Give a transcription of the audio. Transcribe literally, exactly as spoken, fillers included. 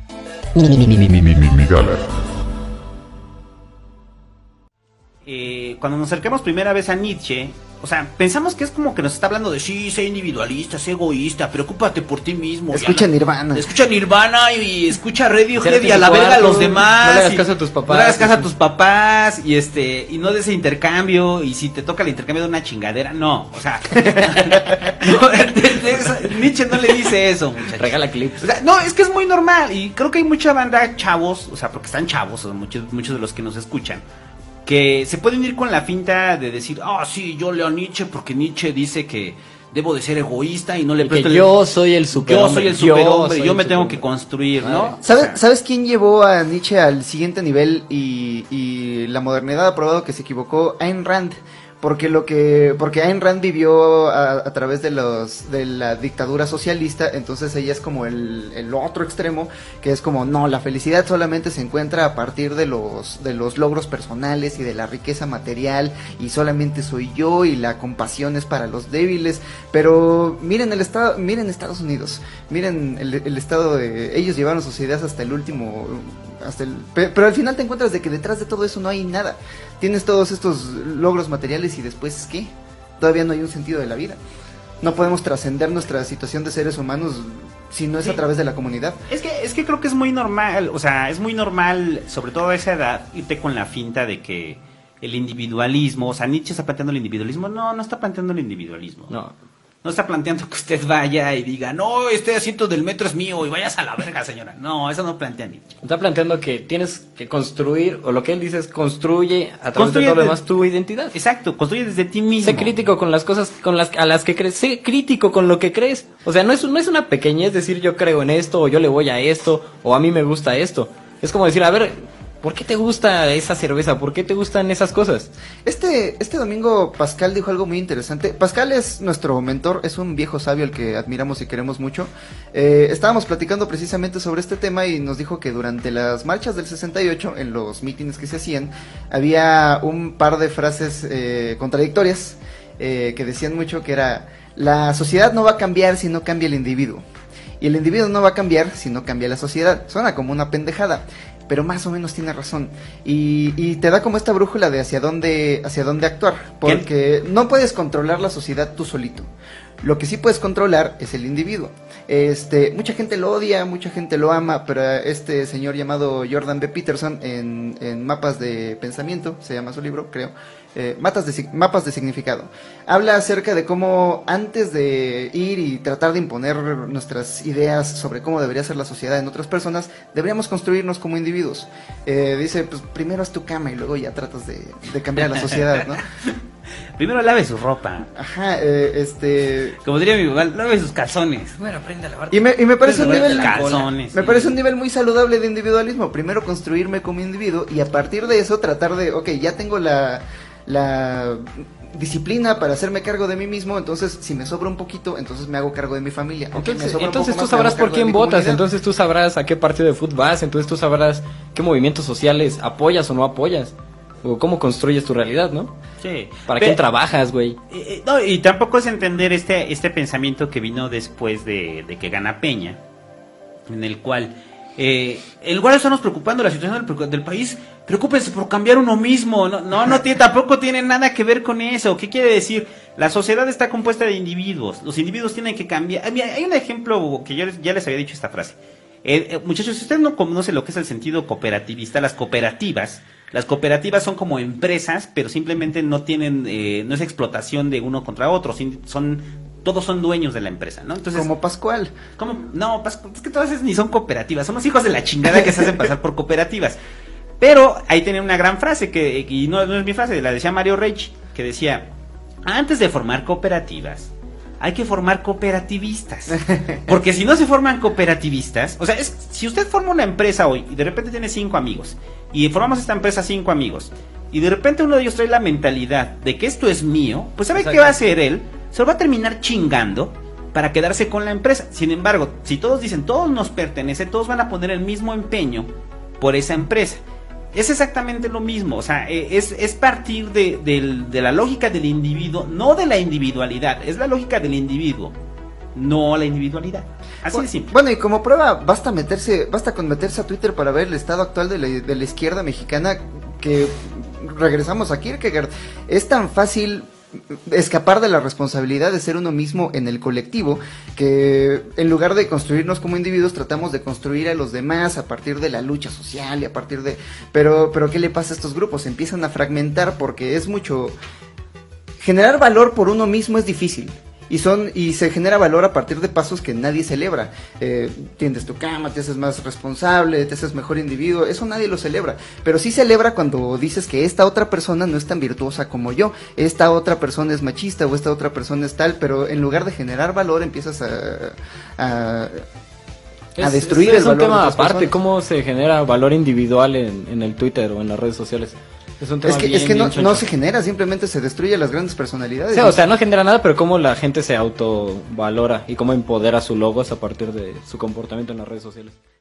Eh, cuando nos acercamos primera vez a Nietzsche, o sea, pensamos que es como que nos está hablando de sí, sé individualista, sé egoísta, preocúpate por ti mismo. Escucha la, Nirvana. Escucha Nirvana y, y escucha Radiohead y a la verga a los demás. No le hagas caso a tus papás. No le hagas caso a tus papás y este y no des ese intercambio, y si te toca el intercambio de una chingadera, no, o sea, no, de, de esa, Nietzsche no le dice eso, muchachos. Regala clips. O sea, no, es que es muy normal y creo que hay mucha banda chavos, o sea, porque están chavos, o sea, muchos, muchos de los que nos escuchan, que se pueden ir con la finta de decir, ah, oh, sí, yo leo a Nietzsche porque Nietzsche dice que debo de ser egoísta y no le presto el... yo soy el superhombre. Yo soy el superhombre, yo, yo me tengo que construir, ¿no? ¿Sabes, o sea, ¿Sabes quién llevó a Nietzsche al siguiente nivel y, y la modernidad ha probado que se equivocó? Ayn Rand. Porque lo que porque Ayn Rand vivió a, a través de los de la dictadura socialista, entonces ella es como el, el otro extremo, que es como no, la felicidad solamente se encuentra a partir de los de los logros personales y de la riqueza material, y solamente soy yo, y la compasión es para los débiles. Pero miren el estado, miren Estados Unidos, miren el, el estado de ellos llevaron sus ideas hasta el último hasta el, pero al final te encuentras de que detrás de todo eso no hay nada. Tienes todos estos logros materiales y después ¿qué? Todavía no hay un sentido de la vida. No podemos trascender nuestra situación de seres humanos si no es sí. a través de la comunidad. Es que es que creo que es muy normal, o sea, es muy normal, sobre todo a esa edad, irte con la finta de que el individualismo, o sea, Nietzsche está planteando el individualismo. No, no está planteando el individualismo. No. No está planteando que usted vaya y diga, no, este asiento del metro es mío y vayas a la verga, señora. No, eso no plantea Nietzsche. Está planteando que tienes que construir, o lo que él dice es construye a través construye de todo lo demás tu identidad. Exacto, construye desde ti mismo. Sé crítico con las cosas con las a las que crees. Sé crítico con lo que crees. O sea, no es, no es una pequeñez decir yo creo en esto, o yo le voy a esto, o a mí me gusta esto. Es como decir, a ver, ¿por qué te gusta esa cerveza? ¿Por qué te gustan esas cosas? Este, este domingo Pascal dijo algo muy interesante. Pascal es nuestro mentor, es un viejo sabio al que admiramos y queremos mucho. Eh, estábamos platicando precisamente sobre este tema y nos dijo que durante las marchas del sesenta y ocho, en los mítines que se hacían, había un par de frases eh, contradictorias eh, que decían mucho, que era: la sociedad no va a cambiar si no cambia el individuo, y el individuo no va a cambiar si no cambia la sociedad. Suena como una pendejada, pero más o menos tiene razón, y, y te da como esta brújula de hacia dónde hacia dónde actuar, porque no puedes controlar la sociedad tú solito. Lo que sí puedes controlar es el individuo. Este, mucha gente lo odia, mucha gente lo ama, pero este señor llamado Jordan B. Peterson, en, en Mapas de Pensamiento, se llama su libro, creo, eh, mapas, de, mapas de Significado, habla acerca de cómo antes de ir y tratar de imponer nuestras ideas sobre cómo debería ser la sociedad en otras personas, deberíamos construirnos como individuos. Eh, dice, pues primero haz tu cama y luego ya tratas de, de cambiar la sociedad, ¿no? Primero lave su ropa. Ajá, eh, este... Como diría mi mamá, lave sus calzones. Bueno, aprende a lavar. Y me, y me parece un nivel... Calzones. Me sí. parece un nivel muy saludable de individualismo. Primero construirme como individuo y a partir de eso tratar de... Ok, ya tengo la... la disciplina para hacerme cargo de mí mismo, entonces si me sobra un poquito, entonces me hago cargo de mi familia. Okay, entonces entonces tú más, sabrás por quién votas, entonces tú sabrás a qué partido de fútbol vas, entonces tú sabrás qué movimientos sociales apoyas o no apoyas, o cómo construyes tu realidad, ¿no? Sí. ¿Para quién trabajas, güey? Eh, no, y tampoco es entender este este pensamiento que vino después de, de que gana Peña, en el cual Eh, en lugar de estarnos preocupando la situación del, del país, preocúpense por cambiar uno mismo. No, no, no tiene, tampoco tiene nada que ver con eso. ¿Qué quiere decir? La sociedad está compuesta de individuos. Los individuos tienen que cambiar. Mira, hay un ejemplo que yo les, ya les había dicho esta frase. Eh, eh, muchachos, si ustedes no conocen lo que es el sentido cooperativista, las cooperativas, las cooperativas son como empresas, pero simplemente no tienen, eh, no es explotación de uno contra otro, son todos son dueños de la empresa, ¿no? Entonces, como Pascual. ¿Cómo? No, Pascual, es que todas esas ni son cooperativas, son los hijos de la chingada que se hacen pasar por cooperativas. Pero ahí tenía una gran frase, que y no, no es mi frase, la decía Mario Reich, que decía, antes de formar cooperativas, hay que formar cooperativistas. Porque si no se forman cooperativistas, o sea, es, si usted forma una empresa hoy y de repente tiene cinco amigos, y formamos esta empresa cinco amigos, y de repente uno de ellos trae la mentalidad de que esto es mío, pues ¿sabe qué va a hacer él? Se lo va a terminar chingando para quedarse con la empresa. Sin embargo, si todos dicen, todos nos pertenece, todos van a poner el mismo empeño por esa empresa. Es exactamente lo mismo, o sea, es, es partir de, de, de la lógica del individuo, no de la individualidad, es la lógica del individuo, no la individualidad. Así bueno, de simple. Bueno, y como prueba, basta meterse, basta con meterse a Twitter para ver el estado actual de la, de la izquierda mexicana, que regresamos a Kierkegaard. Es tan fácil escapar de la responsabilidad de ser uno mismo en el colectivo, que en lugar de construirnos como individuos tratamos de construir a los demás a partir de la lucha social y a partir de... Pero, pero ¿qué le pasa a estos grupos? Se empiezan a fragmentar porque es mucho... Generar valor por uno mismo es difícil. Y son y se genera valor a partir de pasos que nadie celebra. Eh, tiendes tu cama, te haces más responsable, te haces mejor individuo. Eso nadie lo celebra. Pero sí celebra cuando dices que esta otra persona no es tan virtuosa como yo. Esta otra persona es machista o esta otra persona es tal. Pero en lugar de generar valor empiezas a... a Es, a destruir es, el es un valor tema de otras aparte, personas. cómo se genera valor individual en, en el Twitter o en las redes sociales. Es un tema Es que, bien, es que no, bien choncho. no se genera, simplemente se destruye las grandes personalidades. Sí, o sea, no genera nada, pero cómo la gente se autovalora y cómo empodera su logos a partir de su comportamiento en las redes sociales.